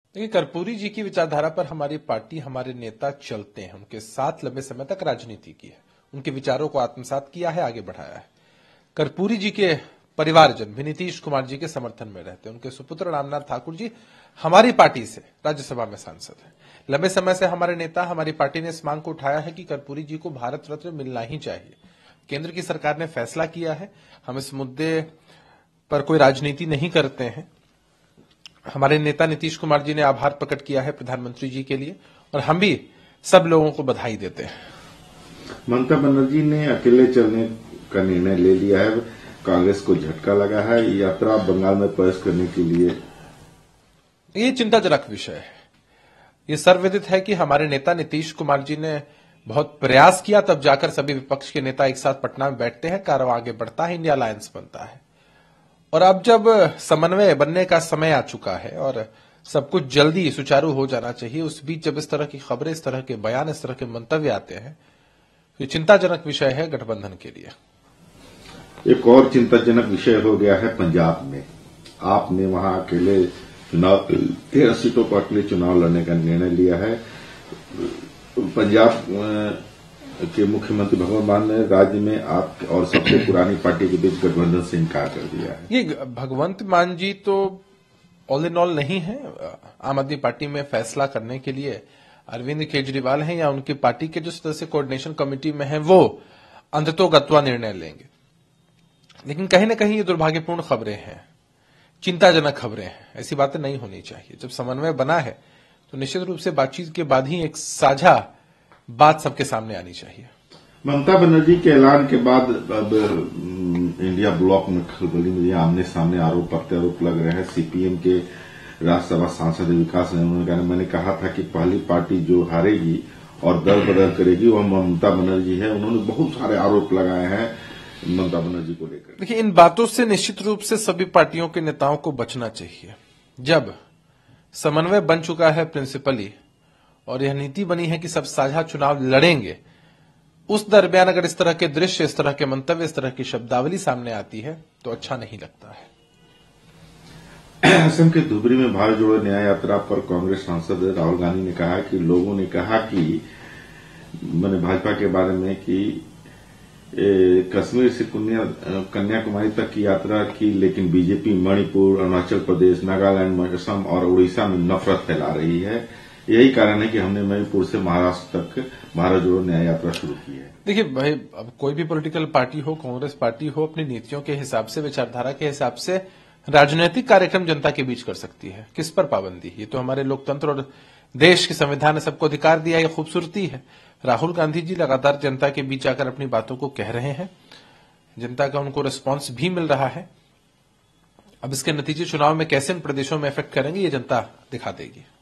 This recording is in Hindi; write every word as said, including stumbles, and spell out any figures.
देखिए, कर्पूरी जी की विचारधारा पर हमारी पार्टी, हमारे नेता चलते हैं। उनके साथ लंबे समय तक राजनीति की है, उनके विचारों को आत्मसात किया है, आगे बढ़ाया है। कर्पूरी जी के परिवारजन भी नीतीश कुमार जी के समर्थन में रहते हैं। उनके सुपुत्र रामनाथ ठाकुर जी हमारी पार्टी से राज्यसभा में सांसद हैं। लंबे समय से हमारे नेता, हमारी पार्टी ने इस मांग को उठाया है कि कर्पूरी जी को भारत रत्न मिलना ही चाहिए। केंद्र की सरकार ने फैसला किया है, हम इस मुद्दे पर कोई राजनीति नहीं करते हैं। हमारे नेता नीतीश कुमार जी ने आभार प्रकट किया है प्रधानमंत्री जी के लिए, और हम भी सब लोगों को बधाई देते हैं। ममता बनर्जी ने अकेले चलने का निर्णय ले लिया है, कांग्रेस को झटका लगा है। यात्रा बंगाल में प्रवेश करने के लिए ये चिंताजनक विषय है। ये सर्वविदित है कि हमारे नेता नीतीश कुमार जी ने बहुत प्रयास किया, तब जाकर सभी विपक्ष के नेता एक साथ पटना में बैठते हैं, कारवां आगे बढ़ता है, इंडिया अलायंस बनता है। और अब जब समन्वय बनने का समय आ चुका है और सब कुछ जल्दी सुचारू हो जाना चाहिए, उस बीच जब इस तरह की खबरें, इस तरह के बयान, इस तरह के मंतव्य आते हैं, ये चिंताजनक विषय है गठबंधन के लिए। एक और चिंताजनक विषय हो गया है पंजाब में। आपने वहां अकेले चुनाव तेरह सीटों पर अकेले चुनाव लड़ने का निर्णय लिया है। पंजाब के मुख्यमंत्री भगवंत मान ने राज्य में आप और सबसे पुरानी पार्टी के बीच गठबंधन से इनकार कर दिया है। ये भगवंत मान जी तो ऑल इन ऑल नहीं है। आम आदमी पार्टी में फैसला करने के लिए अरविंद केजरीवाल हैं, या उनकी पार्टी के जो सदस्य कोऑर्डिनेशन कमेटी में हैं, वो अंततोगत्वा निर्णय लेंगे। लेकिन कहीं न कहीं ये दुर्भाग्यपूर्ण खबरें हैं, चिंताजनक खबरें हैं। ऐसी बातें नहीं होनी चाहिए। जब समन्वय बना है तो निश्चित रूप से बातचीत के बाद ही एक साझा बात सबके सामने आनी चाहिए। ममता बनर्जी के ऐलान के बाद अब इंडिया ब्लॉक में खलबली में आमने सामने आरोप प्रत्यारोप लग रहे हैं। सीपीएम के राज्यसभा सांसद विकास ने उन्होंने कहा, मैंने कहा था कि पहली पार्टी जो हारेगी और दल बदल करेगी वह ममता बनर्जी है। उन्होंने बहुत सारे आरोप लगाए हैं ममता बनर्जी को लेकर। देखिए, इन बातों से निश्चित रूप से सभी पार्टियों के नेताओं को बचना चाहिए। जब समन्वय बन चुका है प्रिंसिपली, और यह नीति बनी है कि सब साझा चुनाव लड़ेंगे, उस दरमियान अगर इस तरह के दृश्य, इस तरह के मंतव्य, इस तरह की शब्दावली सामने आती है तो अच्छा नहीं लगता है। असम के धुबरी में भारत जोड़ो न्याय यात्रा पर कांग्रेस सांसद राहुल गांधी ने कहा कि लोगों ने कहा कि मैंने भाजपा के बारे में कि कश्मीर से कन्याकुमारी तक की यात्रा की, लेकिन बीजेपी मणिपुर, अरुणाचल प्रदेश, नागालैंड, असम और उड़ीसा में नफरत फैला रही है। यही कारण है कि हमने मणिपुर से महाराष्ट्र तक भारत जोड़ो न्याय यात्रा शुरू की है। देखिए भाई, अब कोई भी पॉलिटिकल पार्टी हो, कांग्रेस पार्टी हो, अपनी नीतियों के हिसाब से, विचारधारा के हिसाब से राजनीतिक कार्यक्रम जनता के बीच कर सकती है। किस पर पाबंदी? ये तो हमारे लोकतंत्र और देश के संविधान ने सबको अधिकार दिया, ये खूबसूरती है। राहुल गांधी जी लगातार जनता के बीच आकर अपनी बातों को कह रहे हैं, जनता का उनको रिस्पांस भी मिल रहा है। अब इसके नतीजे चुनाव में कैसे इन प्रदेशों में इफेक्ट करेंगे, ये जनता दिखा देगी।